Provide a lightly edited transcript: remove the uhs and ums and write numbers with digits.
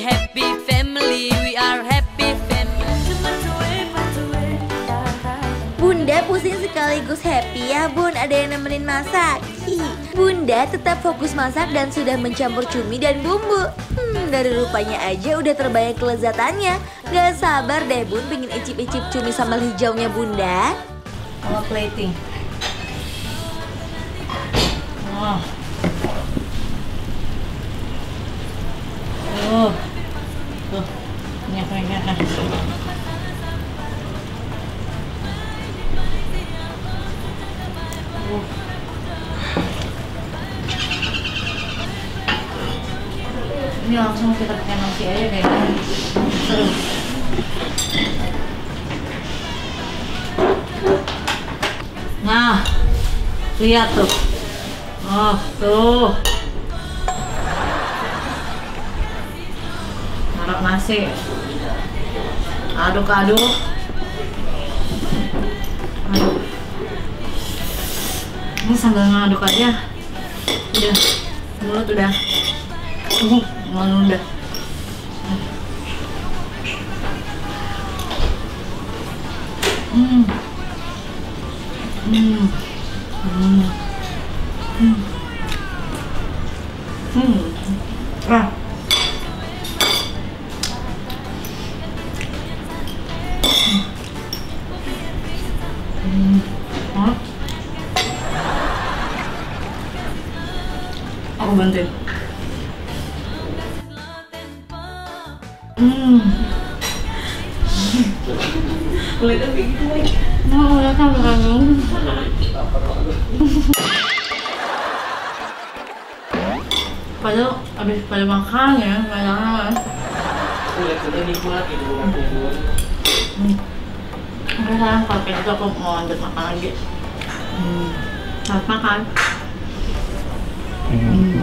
happy family, we are happy family. Bunda pusing sekaligus happy ya bun, ada yang nemenin masak. Bunda tetap fokus masak dan sudah mencampur cumi dan bumbu. Dari rupanya aja udah terbayang kelezatannya. Gak sabar deh bun pengen icip-icip cumi sambal hijaunya bunda. Sama plating. Oh. Tuh, minyak-minyak. Ini langsung kita pakai nasi aja kayaknya seru. Nah, lihat tuh. Oh, tuh. Taruh nasi. Aduk-aduk. Aduk. Ini sambil ngaduk aja. Udah, mulut udah. Udah. Aku bantuin. Kulitnya kayak gitu lagi. Mau udah kan padahal abis pada makan ya, padahal Kulitnya nikmat gitu bukan bubur. Oke sekarang kalau kayak gitu aku mau lanjut makan lagi. Selamat makan.